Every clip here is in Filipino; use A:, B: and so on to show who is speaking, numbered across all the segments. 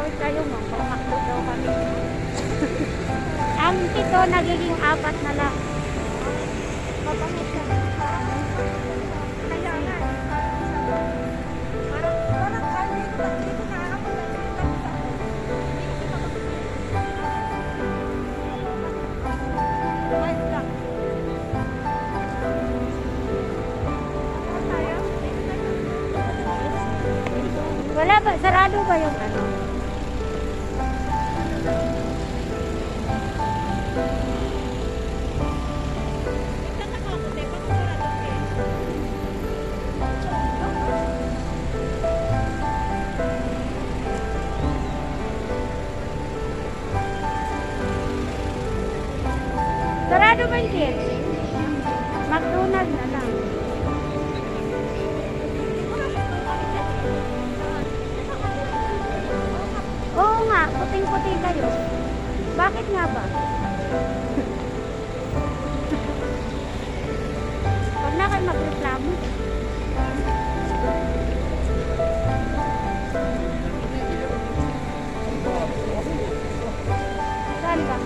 A: Bawit kayo mo, pamakdo daw kami. Ang 7 nagiging 4 na lang. Papangit ka. Kaya nga. Parang kami, hindi ko nakakapag wala ba? Sarado ba yung ano? Sarado ba yung KFC? McDonald's na lang. Oo nga, puting-puti kayo. Bakit nga ba? Huwag na kayo magreklamo. Saan ba?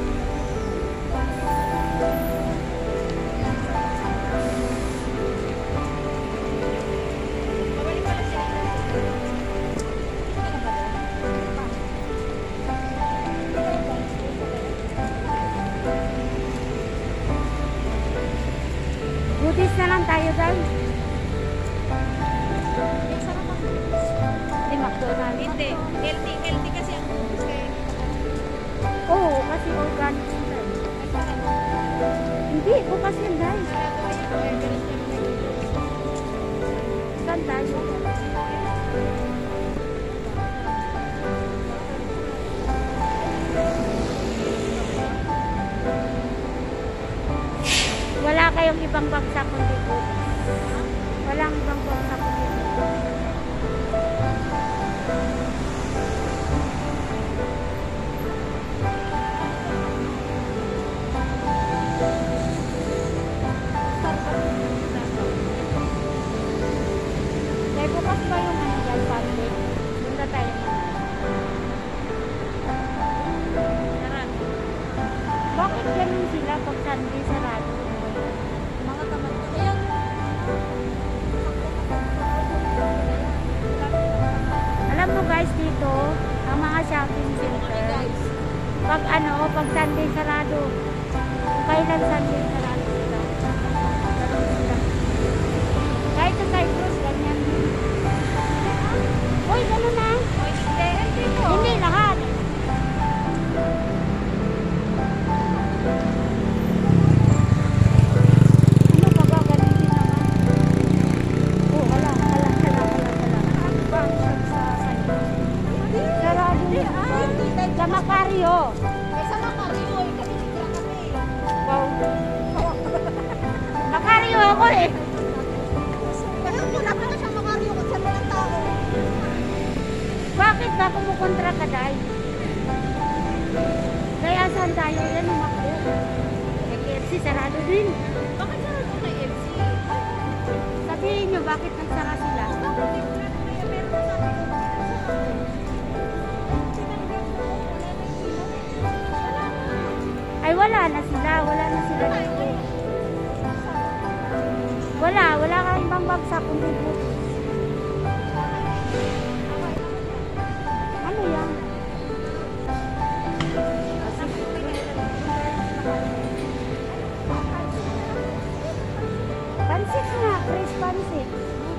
A: Butis na lang tayo guys. Hindi, McDonald's.
B: Hindi, healthy kasi ang butis kayo.
A: Oo, kasi organic sila. Hindi, bukas yan guys. Saan tayo? Wala kayong ibang bagsak kundi butis. Walang ibang bagsak kundi butis. Kaya bukas pa yung ano dyan, Sunday. Punta tayo sarado. Bakit ganun sila pag Sunday sarado?
B: Mga tamad ko. Ayan.
A: Alam mo guys, dito, ang mga shopping center, pag ano, pag Sunday sarado, kung kailan Sunday sarado sila. Ganun sila. Kahit sa Cyprus, ganyan. Uy, gano'n na. Hindi, lahat. Ano pa ba? Ganun din naman. Oh, wala. Sarado din. Sa Macario.
B: Sa Macario, kami sigla kami.
A: Wow. Macario ako eh.
B: Kaya wala pa na siya Macario kung saan ng tao.
A: Bakit ba kumukontra ka dahil? Kaya saan tayo yan umakbo? May KFC sarado din.
B: Bakit sarado kay FC?
A: Sabihin nyo bakit nagsara sila? Ay wala na sila dito. Wala kang ibang bagsak kundi butis. Ano yan? Pansit nga, fresh pansit.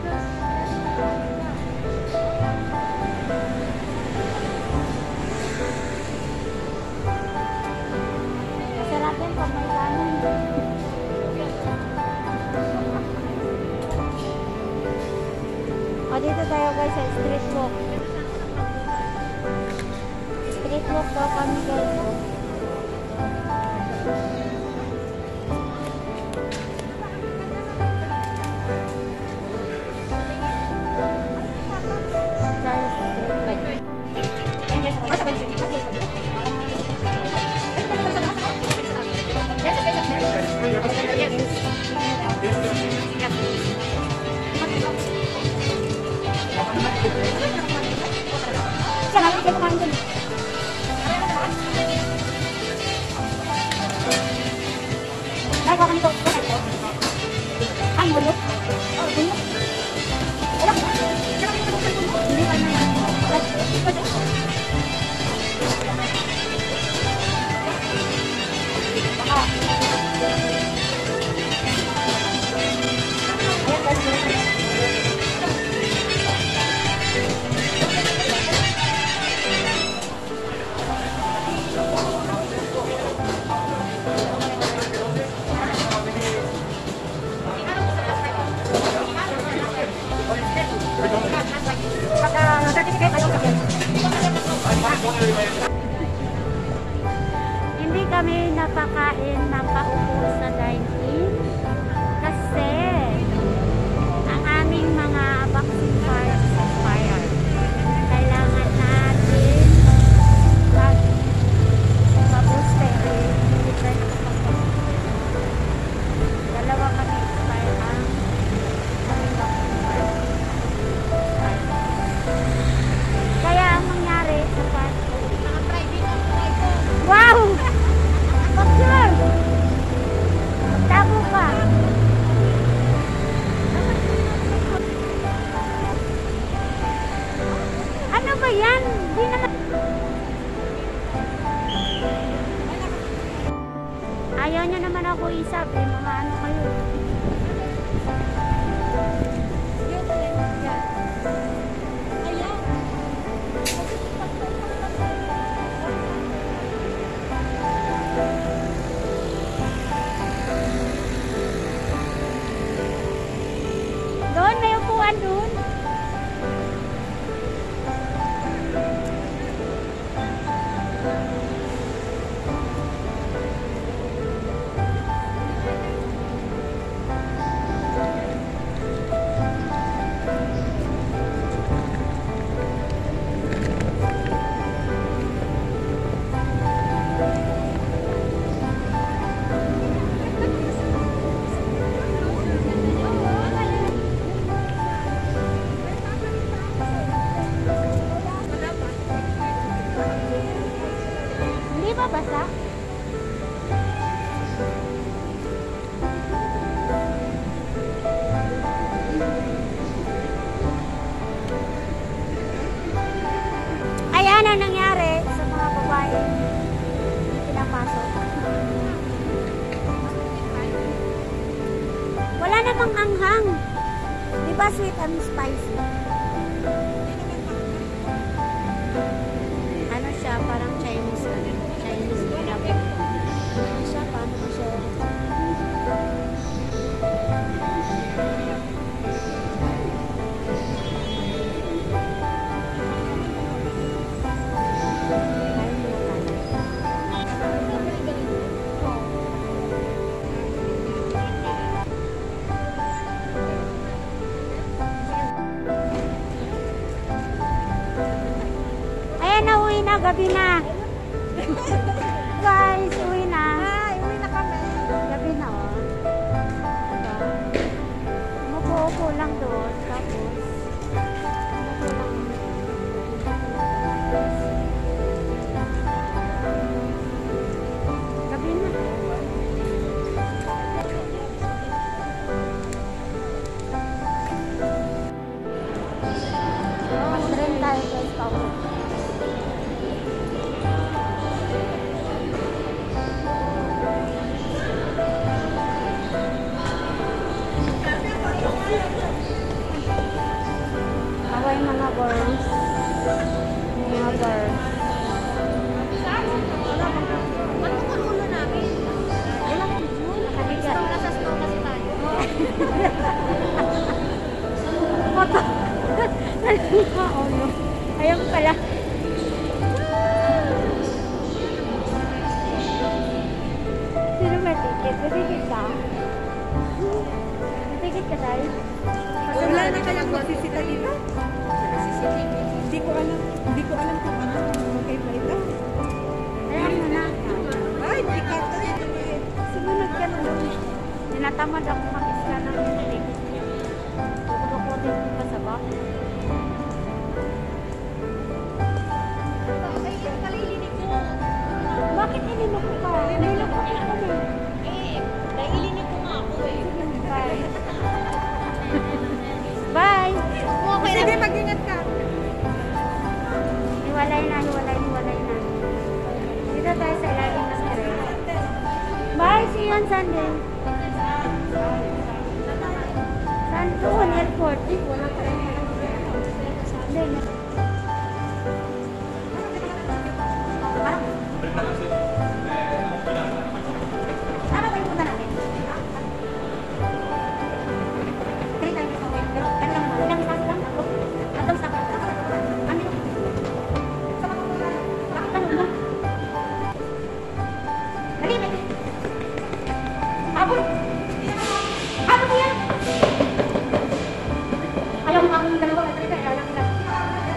A: Masarap yan pag may kanin. O dito tayo guys sa street walk. Street walk daw kami guys. Saan natin kayo kumain dun? yan? Di naman. Ayaw niya naman ako isap eh. Mamaano kayo. Doon, may upuan doon. Hindi ba basa? Ayan ang nangyari sa mga babae pinapasok. Wala namang anghang. Di ba sweet and spicy? Ano siya? Parang Chinese. Chinese pinapit. Ano siya? Paano ba siya? Ayan na, uwi na. Gabi na. Guys, uwi na.
B: Ay, uwi na kami.
A: Gabi na, oh. Diba? Umupo-upo lang doon. Tapos, umupo lang. Gabi na. Mag-train tayo, guys. Pauwi. Away mga girls. Mga girls.
B: Ano ko ulo namin?
A: Nakaligat.
B: Nasa store kasi tayo.
A: Moto. Ayun pala. Sino may ticket? May ticket ka? May ticket ka tayo?
B: Wala na kayang magsisita dito? Hindi ko alam kung ano. Okay ba ito?
A: Alam mo na.
B: Ay, hindi ka ito.
A: Sumunod ka na lang. Tinatamad ako mag-isla ng ticket. Tukutukutin ko pa sa bak.
B: Ay, ito pala ilinig ko.
A: Bakit ininok ko ka? Nilok ko ka na.
B: Dahil ilinig ko nga ako eh.
A: Bye. Bye.
B: Okay, sige, mag-ingat ka.
A: Hiwalay na. Dito tayo sa ilalim ng train. Bye. See you on Sunday. Saan doon? Airport. Hindi. Ano ba yung punta natin? Ayaw mo akong dalawa. Ayaw lang lang.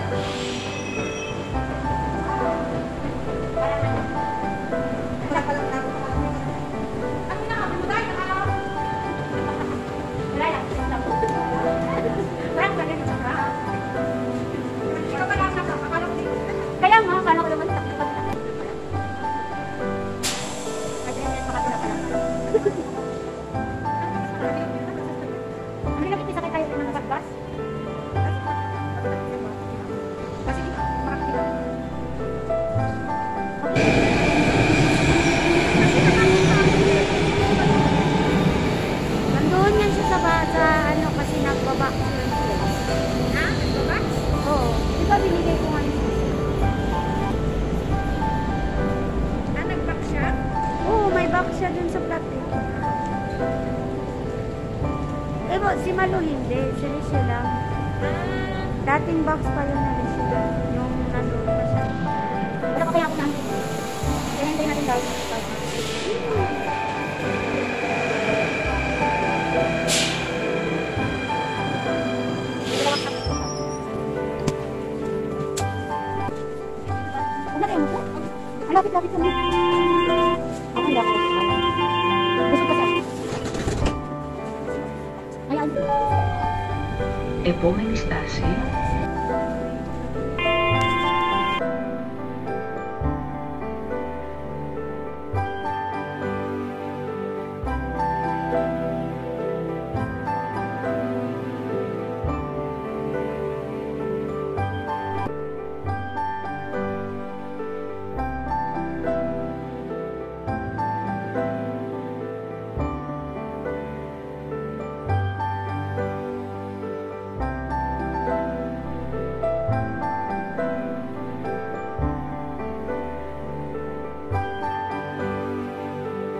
A: Malu hindi. Si Rishi lang. Dating box pa yun na Rishi lang. Yung nandun pa siya. Wala pa kaya ako namin. Kaya hindi natin guys. Lapit-lapit ka na. Ako hindi ako. Gusto ko siya. Ayan.
C: Επόμενη στάση,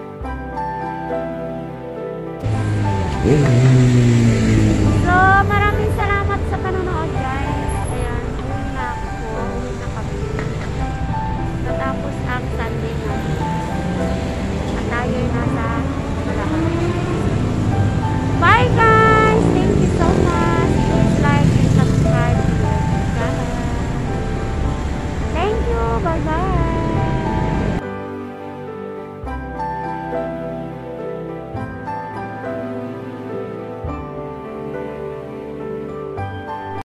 A: So,